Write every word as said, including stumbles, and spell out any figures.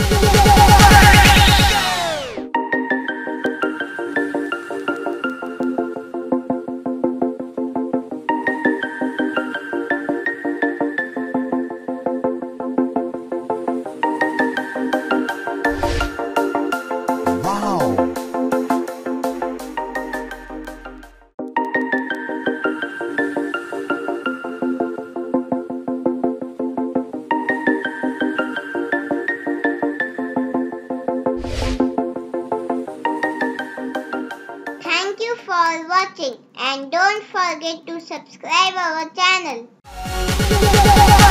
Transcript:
Thank you for watching and don't forget to subscribe our channel.